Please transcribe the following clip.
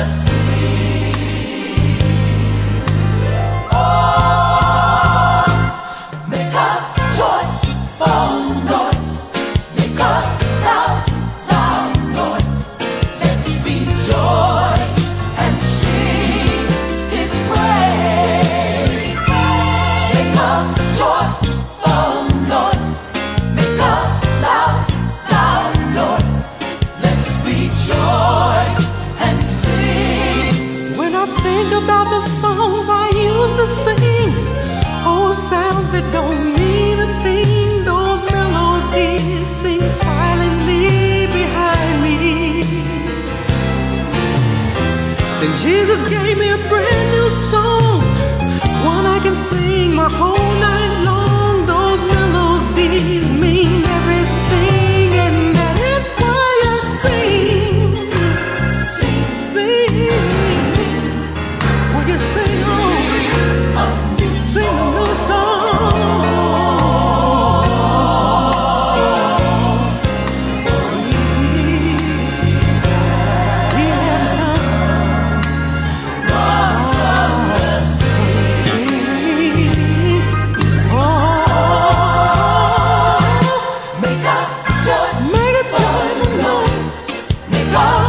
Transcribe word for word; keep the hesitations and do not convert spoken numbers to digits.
About the songs I used to sing, old sounds that don't mean a thing. Those melodies sing silently behind me. Then Jesus gave me a brand new song, one I can sing my whole night long. Those melodies mean everything, and that is why I sing, sing, sing. You sing on, sing a new song. He has done marvelous things. Oh, make a joy, make a joyful noise, make a